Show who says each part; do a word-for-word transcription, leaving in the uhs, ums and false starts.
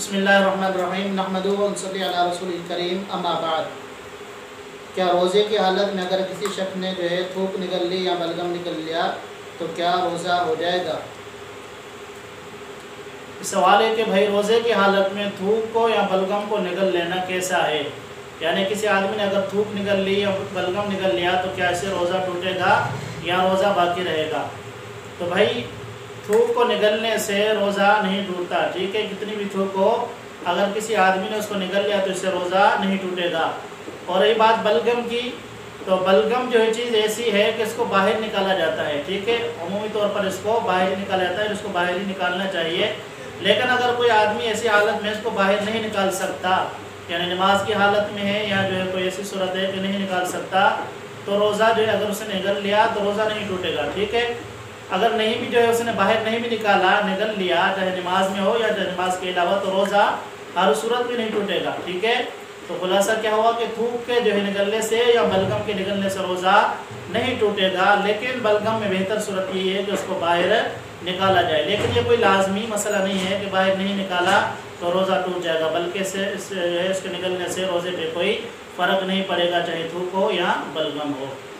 Speaker 1: बिस्मिल्लाहिर्रहमानिर्रहीम नहमदुहु व नसल्ली अला रसूलिल करीम अम्मा बाद। क्या रोज़े की हालत में अगर किसी शख्स ने जो है थूक निकल ली या बलगम निकल लिया तो क्या रोज़ा हो जाएगा? सवाल है कि भाई रोज़े की हालत में थूक को या बलगम को निकल लेना कैसा है, यानी किसी आदमी ने अगर थूक निकल ली या बलगम निकल लिया तो क्या इससे रोज़ा टूटेगा या रोज़ा बाकी रहेगा? तो भाई थूक को निकलने से रोज़ा नहीं टूटता, ठीक है। कितनी भी थूक हो, अगर किसी आदमी ने उसको निकल लिया तो इससे रोज़ा नहीं टूटेगा। और रही बात बलगम की, तो बलगम जो है चीज़ ऐसी है कि इसको बाहर निकाला जाता है, ठीक है। अमूमी तौर पर इसको बाहर ही निकाला जाता है, इसको बाहर ही निकालना चाहिए। लेकिन अगर कोई आदमी ऐसी हालत में इसको बाहर नहीं निकाल सकता, यानी नमाज की हालत में है या जो है कोई ऐसी सूरत है कि नहीं निकाल सकता, तो रोज़ा जो है अगर उसने निकल लिया तो रोज़ा नहीं टूटेगा, ठीक है। अगर नहीं भी जो है उसने बाहर नहीं भी निकाला, निकल लिया, चाहे नमाज में हो या चाहे नमाज के अलावा, तो रोज़ा हर सूरत में नहीं टूटेगा, ठीक है। तो खुलासा क्या हुआ कि थूक के जो है निकलने से या बलगम के निकलने से रोज़ा नहीं टूटेगा, लेकिन बलगम में बेहतर सूरत ये है कि उसको बाहर निकाला जाए। लेकिन ये कोई लाजमी मसला नहीं है कि बाहर नहीं निकाला तो रोज़ा टूट जाएगा, बल्कि से इस, इसके निकलने से रोज़े पे कोई फ़र्क नहीं पड़ेगा, चाहे थूक हो या बलगम हो।